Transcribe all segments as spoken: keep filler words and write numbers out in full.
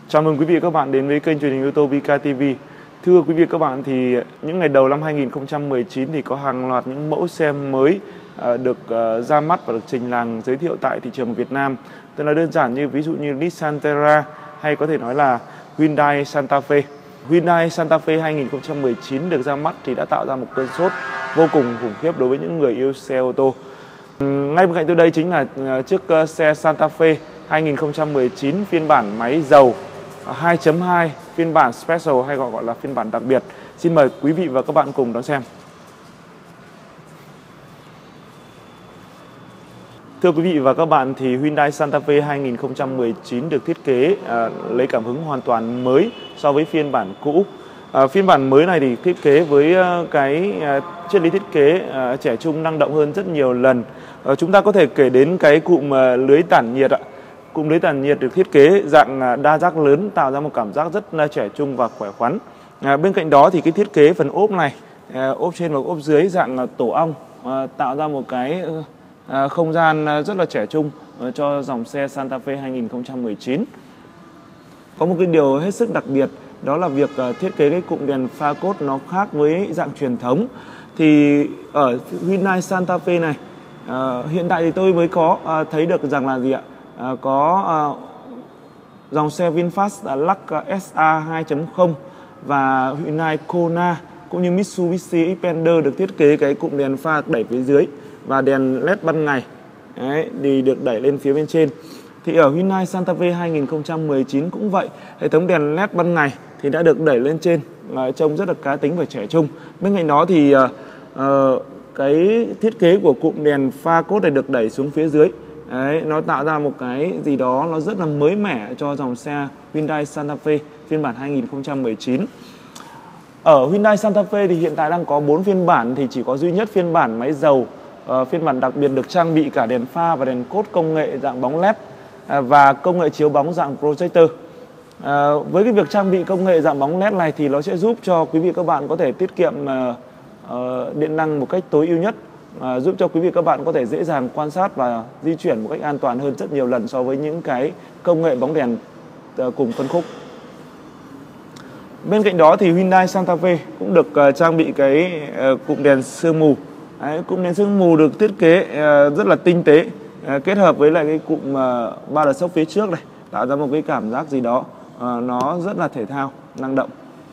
Chào mừng quý vị và các bạn đến với kênh truyền hình ô tô vê ca tê vê. Thưa quý vị và các bạn, thì những ngày đầu năm hai nghìn không trăm mười chín thì có hàng loạt những mẫu xe mới được ra mắt và được trình làng giới thiệu tại thị trường Việt Nam. Tức là đơn giản như ví dụ như Nissan Terra hay có thể nói là Hyundai Santa Fe. Hyundai Santa Fe hai nghìn không trăm mười chín được ra mắt thì đã tạo ra một cơn sốt vô cùng khủng khiếp đối với những người yêu xe ô tô. Ngay bên cạnh tôi đây chính là chiếc xe Santa Fe hai nghìn không trăm mười chín phiên bản máy dầu hai chấm hai, phiên bản Special hay gọi gọi là phiên bản đặc biệt. Xin mời quý vị và các bạn cùng đón xem. Thưa quý vị và các bạn, thì Hyundai Santa Fe hai nghìn không trăm mười chín được thiết kế à, lấy cảm hứng hoàn toàn mới so với phiên bản cũ. À, phiên bản mới này thì thiết kế với à, cái à, triết lý thiết kế à, trẻ trung, năng động hơn rất nhiều lần. À, chúng ta có thể kể đến cái cụm à, lưới tản nhiệt ạ. Cụm lưới tản nhiệt được thiết kế dạng đa giác lớn, tạo ra một cảm giác rất trẻ trung và khỏe khoắn. À, bên cạnh đó thì cái thiết kế phần ốp này, à, ốp trên và ốp dưới dạng tổ ong, à, tạo ra một cái à, không gian rất là trẻ trung à, cho dòng xe Santa Fe hai nghìn không trăm mười chín. Có một cái điều hết sức đặc biệt, đó là việc à, thiết kế cái cụm đèn pha cốt nó khác với dạng truyền thống. Thì ở Hyundai Santa Fe này, à, hiện tại thì tôi mới có à, thấy được rằng là gì ạ? À, có à, dòng xe VinFast à, Lux ét a hai chấm không và Hyundai Kona cũng như Mitsubishi Xpander được thiết kế cái cụm đèn pha đẩy phía dưới và đèn led ban ngày. Đấy, thì được đẩy lên phía bên trên. Thì ở Hyundai Santa Fe hai nghìn không trăm mười chín cũng vậy, hệ thống đèn led ban ngày thì đã được đẩy lên trên, là trông rất là cá tính và trẻ trung. Bên cạnh đó thì uh, uh, cái thiết kế của cụm đèn pha cốt này được đẩy xuống phía dưới. Đấy, nó tạo ra một cái gì đó nó rất là mới mẻ cho dòng xe Hyundai Santa Fe phiên bản hai nghìn không trăm mười chín. Ở Hyundai Santa Fe thì hiện tại đang có bốn phiên bản, thì chỉ có duy nhất phiên bản máy dầu, uh, phiên bản đặc biệt được trang bị cả đèn pha và đèn cốt công nghệ dạng bóng led uh, và công nghệ chiếu bóng dạng projector. Uh, với cái việc trang bị công nghệ dạng bóng led này thì nó sẽ giúp cho quý vị các bạn có thể tiết kiệm uh, uh, điện năng một cách tối ưu nhất. À, giúp cho quý vị các bạn có thể dễ dàng quan sát và di chuyển một cách an toàn hơn rất nhiều lần so với những cái công nghệ bóng đèn uh, cùng phân khúc. Bên cạnh đó thì Hyundai Santa Fe cũng được uh, trang bị cái uh, cụm đèn sương mù. Đấy, cụm đèn sương mù được thiết kế uh, rất là tinh tế, uh, kết hợp với lại cái cụm uh, ba đợt sốc phía trước này, tạo ra một cái cảm giác gì đó uh, nó rất là thể thao, năng động.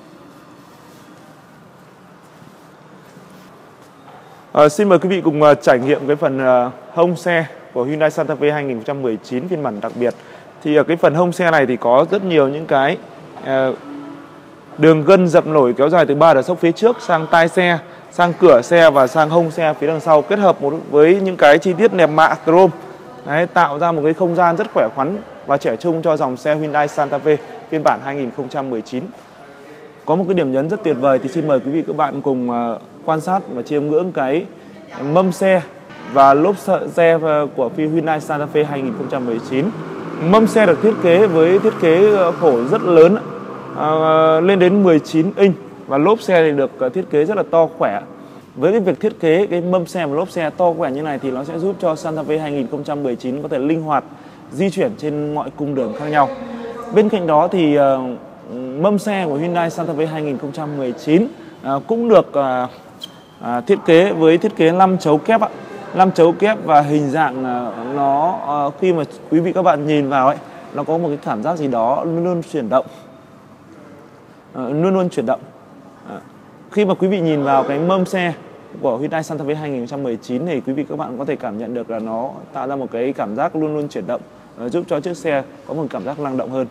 À, xin mời quý vị cùng uh, trải nghiệm cái phần uh, hông xe của Hyundai Santa Fe hai nghìn không trăm mười chín phiên bản đặc biệt. Thì ở uh, cái phần hông xe này thì có rất nhiều những cái uh, đường gân dập nổi kéo dài từ ba đợt sốc phía trước sang tai xe, sang cửa xe và sang hông xe phía đằng sau, kết hợp một với những cái chi tiết nẹp mạ chrome. Đấy, tạo ra một cái không gian rất khỏe khoắn và trẻ trung cho dòng xe Hyundai Santa Fe phiên bản hai nghìn không trăm mười chín. Có một cái điểm nhấn rất tuyệt vời, thì xin mời quý vị các bạn cùng uh, quan sát và chiêm ngưỡng cái mâm xe và lốp xe của phi Hyundai Santa Fe hai nghìn không trăm mười chín. Mâm xe được thiết kế với thiết kế khổ rất lớn, uh, lên đến mười chín inch, và lốp xe thì được thiết kế rất là to khỏe. Với cái việc thiết kế cái mâm xe và lốp xe to khỏe như này thì nó sẽ giúp cho Santa Fe hai nghìn không trăm mười chín có thể linh hoạt di chuyển trên mọi cung đường khác nhau. Bên cạnh đó thì uh, mâm xe của Hyundai Santa Fe hai nghìn không trăm mười chín uh, cũng được uh, uh, thiết kế với thiết kế năm chấu kép ạ. năm chấu kép và hình dạng uh, nó uh, khi mà quý vị các bạn nhìn vào ấy, nó có một cái cảm giác gì đó luôn luôn chuyển động. Uh, luôn luôn chuyển động. Uh, khi mà quý vị nhìn vào cái mâm xe của Hyundai Santa Fe hai nghìn không trăm mười chín thì quý vị các bạn có thể cảm nhận được là nó tạo ra một cái cảm giác luôn luôn chuyển động, uh, giúp cho chiếc xe có một cảm giác năng động hơn.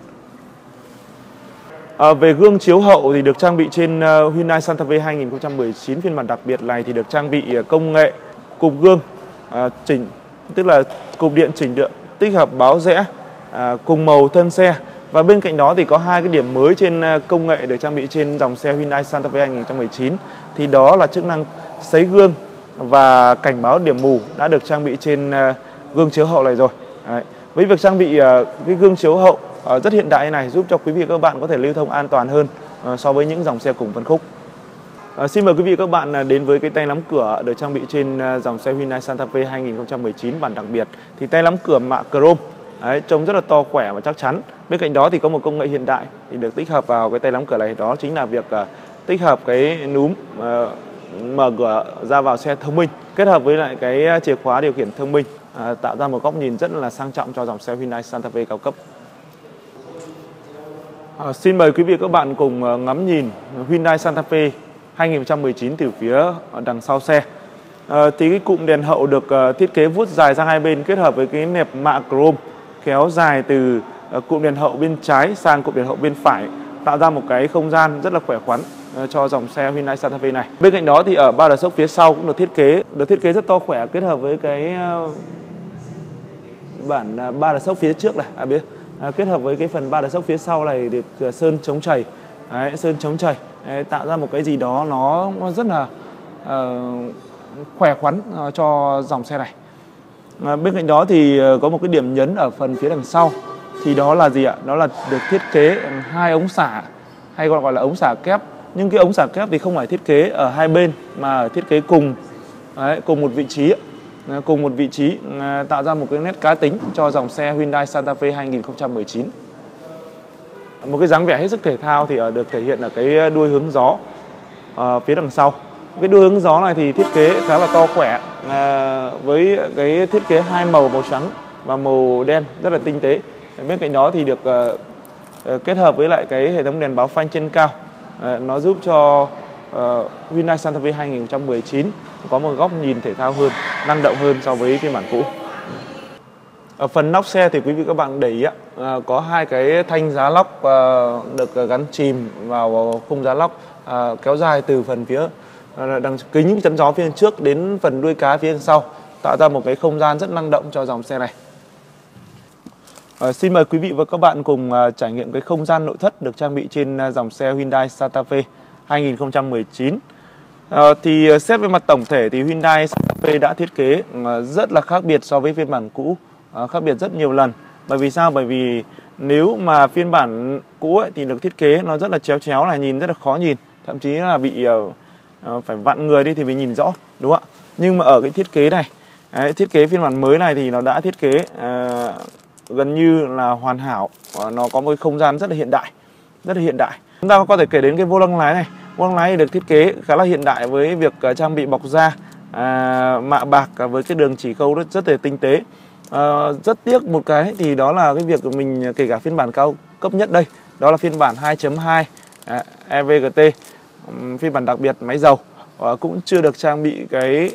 À, về gương chiếu hậu thì được trang bị trên uh, Hyundai Santa Fe hai nghìn không trăm mười chín phiên bản đặc biệt này thì được trang bị uh, công nghệ cụp gương uh, chỉnh, tức là cụp điện chỉnh điện tích hợp báo rẽ uh, cùng màu thân xe. Và bên cạnh đó thì có hai cái điểm mới trên uh, công nghệ được trang bị trên dòng xe Hyundai Santa Fe hai nghìn không trăm mười chín, thì đó là chức năng sấy gương và cảnh báo điểm mù đã được trang bị trên uh, gương chiếu hậu này rồi. Đấy. Với việc trang bị uh, cái gương chiếu hậu uh, rất hiện đại này giúp cho quý vị và các bạn có thể lưu thông an toàn hơn uh, so với những dòng xe cùng phân khúc. Uh, xin mời quý vị và các bạn uh, đến với cái tay nắm cửa được trang bị trên uh, dòng xe Hyundai Santa Fe hai nghìn không trăm mười chín bản đặc biệt. Thì tay nắm cửa mạ chrome Đấy, trông rất là to khỏe và chắc chắn. Bên cạnh đó thì có một công nghệ hiện đại thì được tích hợp vào cái tay nắm cửa này, đó chính là việc uh, tích hợp cái núm uh, mở cửa ra vào xe thông minh kết hợp với lại cái chìa khóa điều khiển thông minh, uh, tạo ra một góc nhìn rất là sang trọng cho dòng xe Hyundai Santa Fe cao cấp. Uh, xin mời quý vị các bạn cùng uh, ngắm nhìn Hyundai Santa Fe hai nghìn không trăm mười chín từ phía đằng sau xe. À, thì cái cụm đèn hậu được uh, thiết kế vuốt dài sang hai bên kết hợp với cái nẹp mạ chrome kéo dài từ uh, cụm đèn hậu bên trái sang cụm đèn hậu bên phải, tạo ra một cái không gian rất là khỏe khoắn uh, cho dòng xe Hyundai Santa Fe này. Bên cạnh đó thì ở ba đợt sốc phía sau cũng được thiết kế được thiết kế rất to khỏe kết hợp với cái uh, bản uh, ba đợt sốc phía trước này, à, biết, uh, kết hợp với cái phần ba đợt sốc phía sau này được uh, sơn chống chảy, Đấy, sơn chống chảy Đấy, tạo ra một cái gì đó nó, nó rất là uh, khỏe khoắn uh, cho dòng xe này. À, bên cạnh đó thì uh, có một cái điểm nhấn ở phần phía đằng sau, thì đó là gì ạ? Đó là được thiết kế hai ống xả, hay còn gọi là ống xả kép. Nhưng cái ống xả kép thì không phải thiết kế ở hai bên mà thiết kế cùng Đấy, cùng một vị trí, uh, cùng một vị trí uh, tạo ra một cái nét cá tính cho dòng xe Hyundai Santa Fe hai nghìn không trăm mười chín. Một cái dáng vẻ hết sức thể thao thì được thể hiện ở cái đuôi hướng gió uh, phía đằng sau. Cái đuôi hướng gió này thì thiết kế khá là to khỏe, uh, với cái thiết kế hai màu, màu trắng và màu đen rất là tinh tế. Bên cạnh đó thì được uh, uh, kết hợp với lại cái hệ thống đèn báo phanh trên cao, uh, nó giúp cho uh, Hyundai Santa Fe hai nghìn không trăm mười chín có một góc nhìn thể thao hơn, năng động hơn so với phiên bản cũ. Ở phần nóc xe thì quý vị các bạn để ý ạ, à, có hai cái thanh giá lóc à, được gắn chìm vào khung giá lóc à, kéo dài từ phần phía à, đằng kính chắn gió phía trước đến phần đuôi cá phía sau, tạo ra một cái không gian rất năng động cho dòng xe này. À, xin mời quý vị và các bạn cùng à, trải nghiệm cái không gian nội thất được trang bị trên à, dòng xe Hyundai Santa Fe hai nghìn không trăm mười chín. À, thì xét về mặt tổng thể thì Hyundai Santa Fe đã thiết kế à, rất là khác biệt so với phiên bản cũ. À, khác biệt rất nhiều lần. Bởi vì sao? Bởi vì nếu mà phiên bản cũ ấy, thì được thiết kế nó rất là chéo chéo này, nhìn rất là khó nhìn, thậm chí là bị uh, uh, phải vặn người đi thì mới nhìn rõ, đúng không ạ? Nhưng mà ở cái thiết kế này, đấy, thiết kế phiên bản mới này thì nó đã thiết kế uh, gần như là hoàn hảo. Uh, nó có một cái không gian rất là hiện đại, rất là hiện đại. Chúng ta có thể kể đến cái vô lăng lái này. Vô lăng lái được thiết kế khá là hiện đại với việc uh, trang bị bọc da uh, mạ bạc uh, với cái đường chỉ khâu rất rất là tinh tế. À, rất tiếc một cái thì đó là cái việc của mình, kể cả phiên bản cao cấp nhất đây, đó là phiên bản hai chấm hai à, e vê giê tê, phiên bản đặc biệt máy dầu, à, cũng chưa được trang bị cái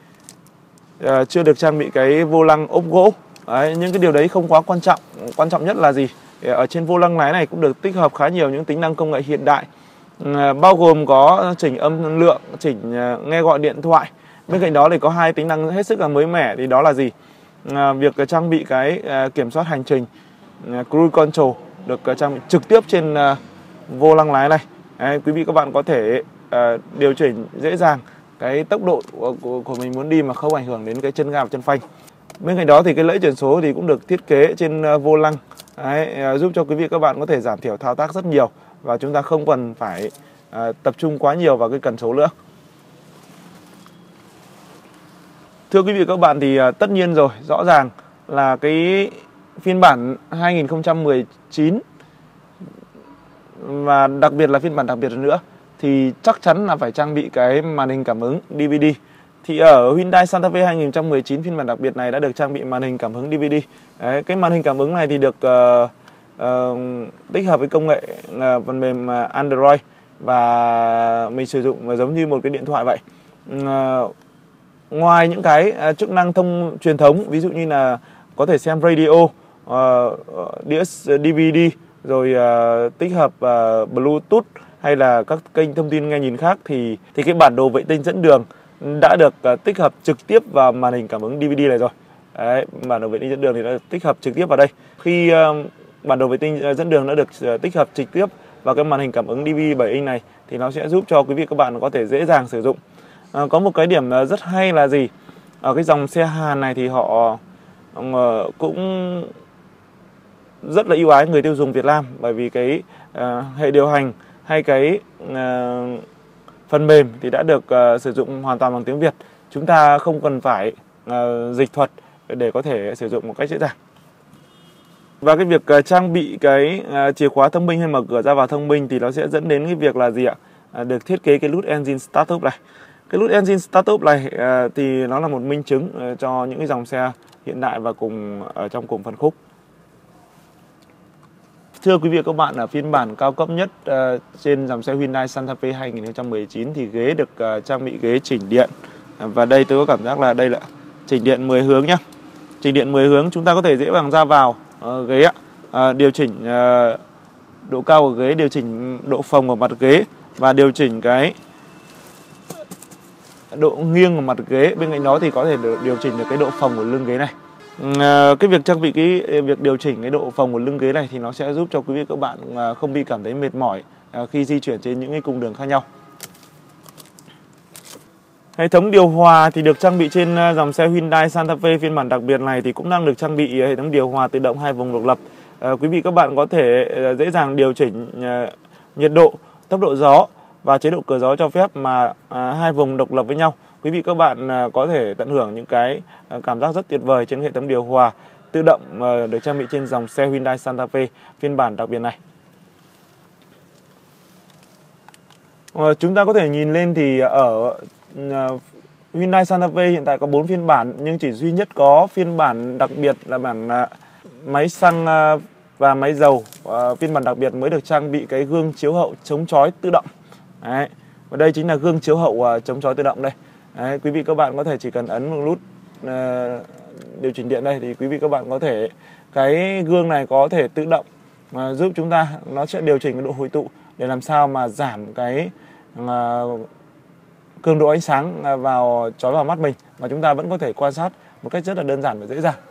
à, chưa được trang bị cái vô lăng ốp gỗ. Đấy, những cái điều đấy không quá quan trọng. Quan trọng nhất là gì? Ở trên vô lăng lái này cũng được tích hợp khá nhiều những tính năng công nghệ hiện đại, à, bao gồm có chỉnh âm lượng, chỉnh à, nghe gọi điện thoại. Bên cạnh đó thì có hai tính năng hết sức là mới mẻ, thì đó là gì? À, việc trang bị cái à, kiểm soát hành trình, à, cruise control được à, trang bị trực tiếp trên à, vô lăng lái này. Đấy, quý vị các bạn có thể à, điều chỉnh dễ dàng cái tốc độ của, của, của mình muốn đi mà không ảnh hưởng đến cái chân ga và chân phanh. Bên cạnh đó thì cái lẫy chuyển số thì cũng được thiết kế trên à, vô lăng. Đấy, à, giúp cho quý vị các bạn có thể giảm thiểu thao tác rất nhiều và chúng ta không cần phải à, tập trung quá nhiều vào cái cần số nữa. Thưa quý vị các bạn, thì tất nhiên rồi, rõ ràng là cái phiên bản hai nghìn không trăm mười chín và đặc biệt là phiên bản đặc biệt nữa thì chắc chắn là phải trang bị cái màn hình cảm ứng đê vê đê. Thì ở Hyundai Santa Fe hai nghìn không trăm mười chín phiên bản đặc biệt này đã được trang bị màn hình cảm ứng đê vê đê. Đấy, cái màn hình cảm ứng này thì được uh, uh, tích hợp với công nghệ uh, phần mềm Android và mình sử dụng giống như một cái điện thoại vậy. Uh, Ngoài những cái uh, chức năng thông truyền thống, ví dụ như là có thể xem radio, uh, đĩa đê vê đê, rồi uh, tích hợp uh, Bluetooth hay là các kênh thông tin nghe nhìn khác, thì thì cái bản đồ vệ tinh dẫn đường đã được uh, tích hợp trực tiếp vào màn hình cảm ứng đê vê đê này rồi. Đấy, bản đồ vệ tinh dẫn đường thì đã được tích hợp trực tiếp vào đây. Khi uh, bản đồ vệ tinh uh, dẫn đường đã được uh, tích hợp trực tiếp vào cái màn hình cảm ứng đê vê đê bảy inch này thì nó sẽ giúp cho quý vị các bạn có thể dễ dàng sử dụng. À, có một cái điểm rất hay là gì? Ở cái dòng xe Hàn này thì họ uh, cũng rất là ưu ái người tiêu dùng Việt Nam, bởi vì cái uh, hệ điều hành hay cái uh, phần mềm thì đã được uh, sử dụng hoàn toàn bằng tiếng Việt. Chúng ta không cần phải uh, dịch thuật để có thể sử dụng một cách dễ dàng. Và cái việc uh, trang bị cái uh, chìa khóa thông minh hay mở cửa ra vào thông minh thì nó sẽ dẫn đến cái việc là gì ạ? Uh, được thiết kế cái nút Engine Startup này. Cái nút Engine Startup này uh, thì nó là một minh chứng uh, cho những cái dòng xe hiện đại và cùng ở trong cùng phân khúc. Thưa quý vị và các bạn, ở phiên bản cao cấp nhất uh, trên dòng xe Hyundai Santa Fe hai nghìn không trăm mười chín thì ghế được uh, trang bị ghế chỉnh điện. Uh, và đây tôi có cảm giác là đây là chỉnh điện mười hướng nhá. Chỉnh điện mười hướng, chúng ta có thể dễ dàng ra vào uh, ghế ạ. Uh, điều chỉnh uh, độ cao của ghế, điều chỉnh độ phồng của mặt ghế và điều chỉnh cái độ nghiêng của mặt ghế. Bên cạnh đó thì có thể điều chỉnh được cái độ phồng của lưng ghế này. Uh, cái việc trang bị cái việc điều chỉnh cái độ phồng của lưng ghế này thì nó sẽ giúp cho quý vị các bạn uh, không bị cảm thấy mệt mỏi uh, khi di chuyển trên những cái cung đường khác nhau. Hệ thống điều hòa thì được trang bị trên dòng xe Hyundai Santa Fe phiên bản đặc biệt này thì cũng đang được trang bị hệ thống điều hòa tự động hai vùng độc lập. À, quý vị các bạn có thể dễ dàng điều chỉnh uh, nhiệt độ, tốc độ gió và chế độ cửa gió cho phép mà uh, hai vùng độc lập với nhau. Quý vị các bạn uh, có thể tận hưởng những cái uh, cảm giác rất tuyệt vời trên hệ thống điều hòa tự động uh, được trang bị trên dòng xe Hyundai Santa Fe phiên bản đặc biệt này. Uh, chúng ta có thể nhìn lên thì ở Uh, Hyundai Santa Fe hiện tại có bốn phiên bản nhưng chỉ duy nhất có phiên bản đặc biệt là bản uh, máy xăng uh, và máy dầu. Uh, phiên bản đặc biệt mới được trang bị cái gương chiếu hậu chống chói tự động. Đấy. Và đây chính là gương chiếu hậu uh, chống chói tự động đây. Đấy. Quý vị các bạn có thể chỉ cần ấn một nút uh, điều chỉnh điện đây thì quý vị các bạn có thể cái gương này có thể tự động uh, giúp chúng ta, nó sẽ điều chỉnh cái độ hồi tụ để làm sao mà giảm cái uh, cường độ ánh sáng vào chói vào mắt mình mà chúng ta vẫn có thể quan sát một cách rất là đơn giản và dễ dàng.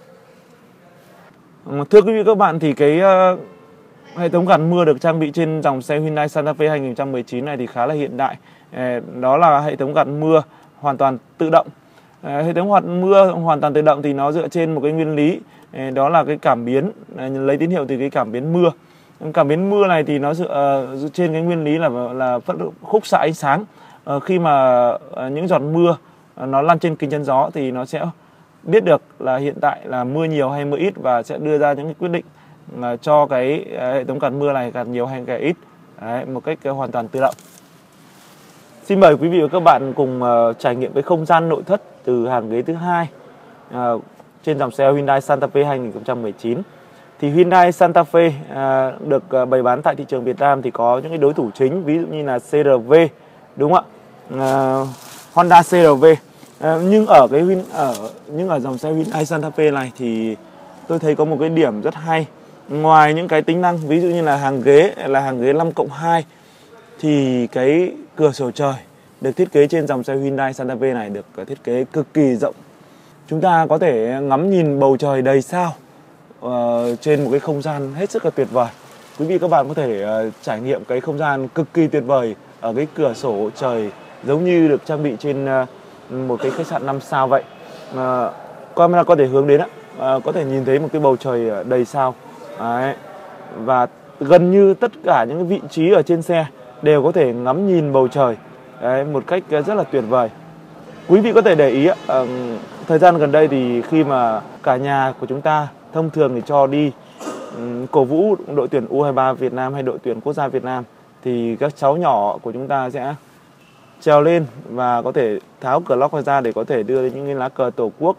Thưa quý vị các bạn, thì cái uh, hệ thống gạt mưa được trang bị trên dòng xe Hyundai Santa Fe hai nghìn không trăm mười chín này thì khá là hiện đại. Uh, đó là hệ thống gạt mưa hoàn toàn tự động. Uh, hệ thống gạt mưa hoàn toàn tự động thì nó dựa trên một cái nguyên lý, uh, đó là cái cảm biến, uh, lấy tín hiệu từ cái cảm biến mưa. Cảm biến mưa này thì nó dựa, uh, dựa trên cái nguyên lý là là khúc xạ ánh sáng. À, khi mà à, những giọt mưa à, nó lăn trên kính chắn gió thì nó sẽ biết được là hiện tại là mưa nhiều hay mưa ít và sẽ đưa ra những cái quyết định à, cho cái à, hệ thống gạt mưa này gạt nhiều hay gạt ít. Đấy, một cách à, hoàn toàn tự động. Xin mời quý vị và các bạn cùng à, trải nghiệm cái không gian nội thất từ hàng ghế thứ hai à, trên dòng xe Hyundai Santa Fe hai nghìn không trăm mười chín. Thì Hyundai Santa Fe à, được à, bày bán tại thị trường Việt Nam thì có những cái đối thủ chính, ví dụ như là xê rờ vê, đúng không ạ? Uh, Honda xê rờ vê. Uh, nhưng ở cái ở nhưng ở dòng xe Hyundai Santa Fe này thì tôi thấy có một cái điểm rất hay. Ngoài những cái tính năng ví dụ như là hàng ghế là hàng ghế năm cộng hai thì cái cửa sổ trời được thiết kế trên dòng xe Hyundai Santa Fe này được thiết kế cực kỳ rộng. Chúng ta có thể ngắm nhìn bầu trời đầy sao uh, trên một cái không gian hết sức là tuyệt vời. Quý vị các bạn có thể uh, trải nghiệm cái không gian cực kỳ tuyệt vời ở cái cửa sổ trời giống như được trang bị trên uh, một cái khách sạn năm sao vậy. Uh, camera có thể hướng đến, uh, có thể nhìn thấy một cái bầu trời đầy sao. Đấy. Và gần như tất cả những cái vị trí ở trên xe đều có thể ngắm nhìn bầu trời. Đấy, một cách rất là tuyệt vời. Quý vị có thể để ý, uh, thời gian gần đây thì khi mà cả nhà của chúng ta thông thường thì cho đi um, cổ vũ đội tuyển u hai ba Việt Nam hay đội tuyển quốc gia Việt Nam thì các cháu nhỏ của chúng ta sẽ trèo lên và có thể tháo cờ lóc ra để có thể đưa những cái lá cờ tổ quốc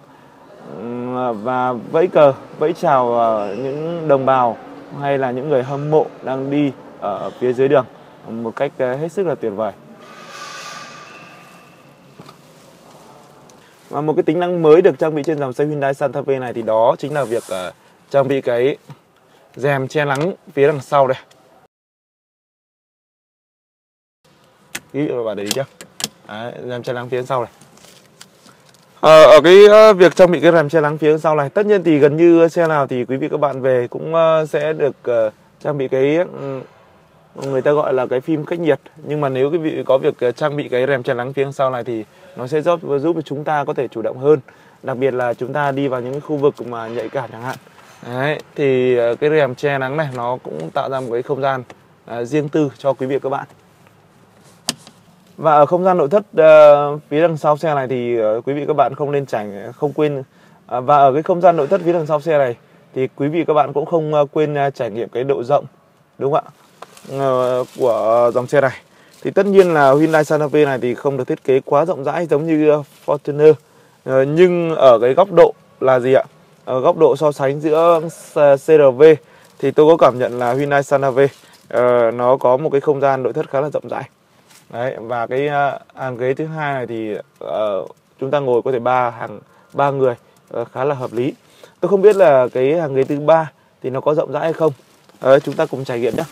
và vẫy cờ, vẫy chào những đồng bào hay là những người hâm mộ đang đi ở phía dưới đường một cách hết sức là tuyệt vời. Và một cái tính năng mới được trang bị trên dòng xe Hyundai Santa Fe này thì đó chính là việc uh, trang bị cái rèm che nắng phía đằng sau đây. Quý vị bạn để ý chưa? Đấy, rèm che nắng phía sau này. Ờ, ở cái uh, việc trang bị cái rèm che nắng phía sau này, tất nhiên thì gần như xe nào thì quý vị các bạn về cũng uh, sẽ được uh, trang bị cái uh, người ta gọi là cái phim cách nhiệt. Nhưng mà nếu quý vị có việc uh, trang bị cái rèm che nắng phía sau này thì nó sẽ giúp giúp chúng ta có thể chủ động hơn, đặc biệt là chúng ta đi vào những khu vực mà nhạy cảm chẳng hạn. Đấy, thì uh, cái rèm che nắng này nó cũng tạo ra một cái không gian uh, riêng tư cho quý vị các bạn. Và ở không gian nội thất uh, phía đằng sau xe này thì uh, quý vị các bạn không nên tránh không quên uh, và ở cái không gian nội thất phía đằng sau xe này thì quý vị các bạn cũng không quên trải nghiệm cái độ rộng, đúng không ạ, của dòng xe này. Thì tất nhiên là Hyundai Santa Fe này thì không được thiết kế quá rộng rãi giống như Fortuner, nhưng ở cái góc độ là gì ạ? Ở góc độ so sánh giữa xê rờ vê thì tôi có cảm nhận là Hyundai Santa Fe uh, nó có một cái không gian nội thất khá là rộng rãi. Đấy, và cái uh, hàng ghế thứ hai này thì uh, chúng ta ngồi có thể ba hàng ba người, uh, khá là hợp lý. Tôi không biết là cái hàng ghế thứ ba thì nó có rộng rãi hay không. Uh, chúng ta cùng trải nghiệm nhé.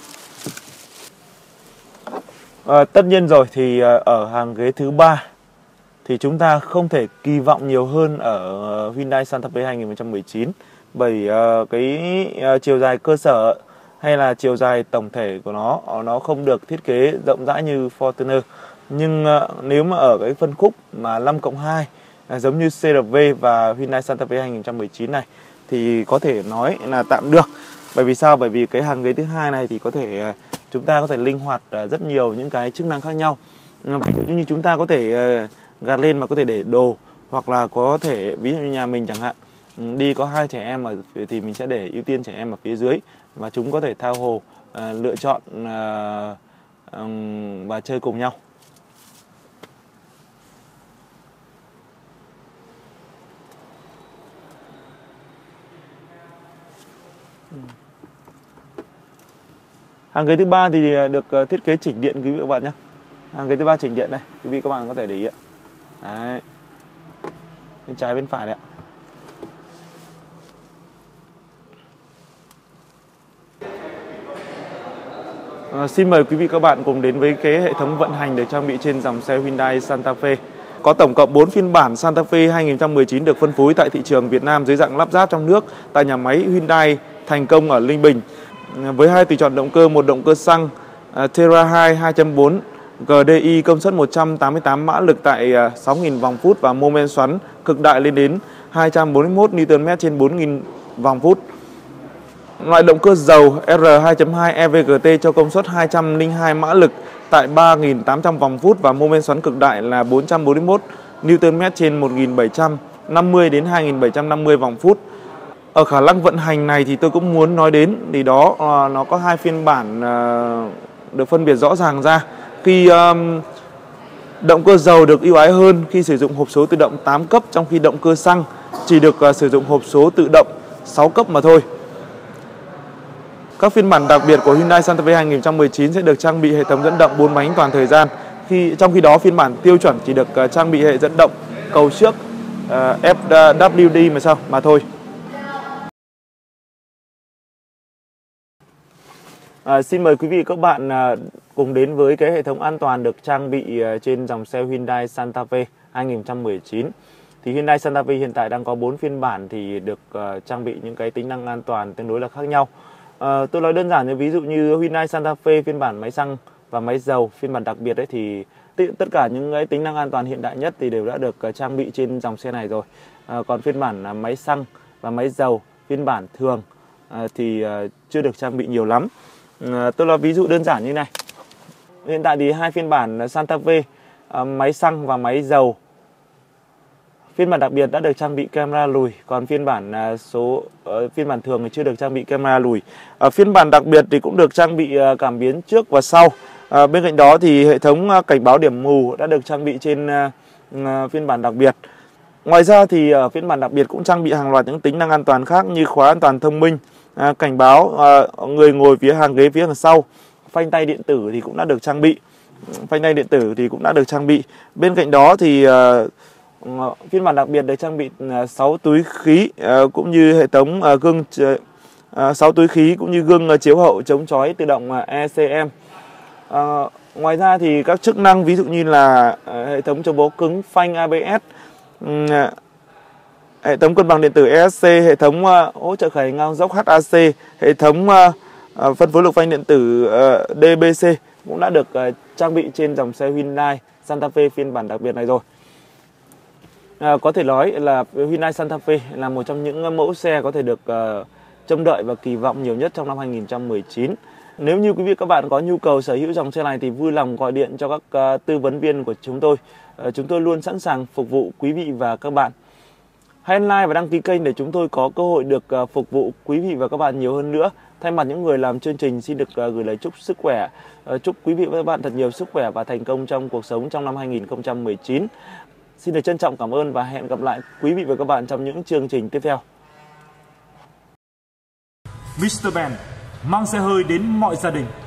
Uh, tất nhiên rồi thì uh, ở hàng ghế thứ ba thì chúng ta không thể kỳ vọng nhiều hơn ở Hyundai Santa Fe hai không một chín, bởi uh, cái uh, chiều dài cơ sở hay là chiều dài tổng thể của nó nó không được thiết kế rộng rãi như Fortuner. Nhưng uh, nếu mà ở cái phân khúc mà năm cộng hai uh, giống như xê rờ vê và Hyundai Santa Fe hai không một chín này thì có thể nói là tạm được. Bởi vì sao? Bởi vì cái hàng ghế thứ hai này thì có thể uh, chúng ta có thể linh hoạt uh, rất nhiều những cái chức năng khác nhau. Uh, ví dụ như chúng ta có thể uh, gạt lên mà có thể để đồ, hoặc là có thể ví dụ như nhà mình chẳng hạn đi có hai trẻ em ở thì mình sẽ để ưu tiên trẻ em ở phía dưới và chúng có thể tha hồ uh, lựa chọn uh, um, và chơi cùng nhau. Hàng ghế thứ ba thì được thiết kế chỉnh điện quý vị các bạn nhé. Hàng ghế thứ ba chỉnh điện đây, quý vị các bạn có thể để ý ạ. Đấy. Bên trái bên phải đấy ạ. À, xin mời quý vị các bạn cùng đến với cái hệ thống vận hành được trang bị trên dòng xe Hyundai Santa Fe. Có tổng cộng bốn phiên bản Santa Fe hai không một chín được phân phối tại thị trường Việt Nam dưới dạng lắp ráp trong nước tại nhà máy Hyundai Thành Công ở Ninh Bình. Với hai tùy chọn động cơ, một động cơ xăng uh, Terra hai hai chấm bốn giê đê i công suất một trăm tám mươi tám mã lực tại uh, sáu nghìn vòng phút và mô men xoắn cực đại lên đến hai trăm bốn mươi mốt Newton mét trên bốn nghìn vòng phút. Loại động cơ dầu R hai chấm hai e vê giê tê cho công suất hai trăm lẻ hai mã lực tại ba nghìn tám trăm vòng phút và mô men xoắn cực đại là bốn trăm bốn mươi mốt Newton mét trên một nghìn bảy trăm năm mươi đến hai nghìn bảy trăm năm mươi vòng phút. Ở khả năng vận hành này thì tôi cũng muốn nói đến, thì đó uh, nó có hai phiên bản uh, được phân biệt rõ ràng ra. Khi um, động cơ dầu được ưu ái hơn khi sử dụng hộp số tự động tám cấp, trong khi động cơ xăng chỉ được uh, sử dụng hộp số tự động sáu cấp mà thôi. Các phiên bản đặc biệt của Hyundai Santa Fe hai không một chín sẽ được trang bị hệ thống dẫn động bốn bánh toàn thời gian. Khi trong khi đó phiên bản tiêu chuẩn chỉ được uh, trang bị hệ dẫn động cầu trước uh, ép vê đê mà sao mà thôi. À, xin mời quý vị các bạn à, cùng đến với cái hệ thống an toàn được trang bị à, trên dòng xe Hyundai Santa Fe hai không một chín. Thì Hyundai Santa Fe hiện tại đang có bốn phiên bản thì được à, trang bị những cái tính năng an toàn tương đối là khác nhau. À, tôi nói đơn giản như ví dụ như Hyundai Santa Fe phiên bản máy xăng và máy dầu phiên bản đặc biệt ấy thì tất cả những cái tính năng an toàn hiện đại nhất thì đều đã được à, trang bị trên dòng xe này rồi. À, còn phiên bản à, máy xăng và máy dầu phiên bản thường à, thì à, chưa được trang bị nhiều lắm. À, tôi nói ví dụ đơn giản như này. Hiện tại thì hai phiên bản Santa Fe à, máy xăng và máy dầu phiên bản đặc biệt đã được trang bị camera lùi, còn phiên bản à, số à, phiên bản thường thì chưa được trang bị camera lùi. À, phiên bản đặc biệt thì cũng được trang bị à, cảm biến trước và sau. À, bên cạnh đó thì hệ thống à, cảnh báo điểm mù đã được trang bị trên à, à, phiên bản đặc biệt. Ngoài ra thì ở phiên bản đặc biệt cũng trang bị hàng loạt những tính năng an toàn khác như khóa an toàn thông minh, à, cảnh báo à, người ngồi phía hàng ghế phía đằng sau, phanh tay điện tử thì cũng đã được trang bị. Phanh tay điện tử thì cũng đã được trang bị. Bên cạnh đó thì à, phiên bản đặc biệt được trang bị à, sáu túi khí à, cũng như hệ thống à, gương à, sáu túi khí cũng như gương à, chiếu hậu chống chói tự động à, e xê em. À, ngoài ra thì các chức năng ví dụ như là à, hệ thống chống bó cứng, phanh a bê ét, à, hệ thống cân bằng điện tử e ét xê, hệ thống uh, hỗ trợ khởi ngang dốc hát a xê, hệ thống uh, uh, phân phối lực phanh điện tử uh, đê bê xê cũng đã được uh, trang bị trên dòng xe Hyundai Santa Fe phiên bản đặc biệt này rồi. Uh, có thể nói là Hyundai Santa Fe là một trong những mẫu xe có thể được uh, trông đợi và kỳ vọng nhiều nhất trong năm hai không một chín. Nếu như quý vị các bạn có nhu cầu sở hữu dòng xe này thì vui lòng gọi điện cho các uh, tư vấn viên của chúng tôi. Uh, chúng tôi luôn sẵn sàng phục vụ quý vị và các bạn. Hãy like và đăng ký kênh để chúng tôi có cơ hội được phục vụ quý vị và các bạn nhiều hơn nữa. Thay mặt những người làm chương trình xin được gửi lời chúc sức khỏe, chúc quý vị và các bạn thật nhiều sức khỏe và thành công trong cuộc sống trong năm hai nghìn không trăm mười chín. Xin được trân trọng cảm ơn và hẹn gặp lại quý vị và các bạn trong những chương trình tiếp theo. mít tơ Ben mang xe hơi đến mọi gia đình.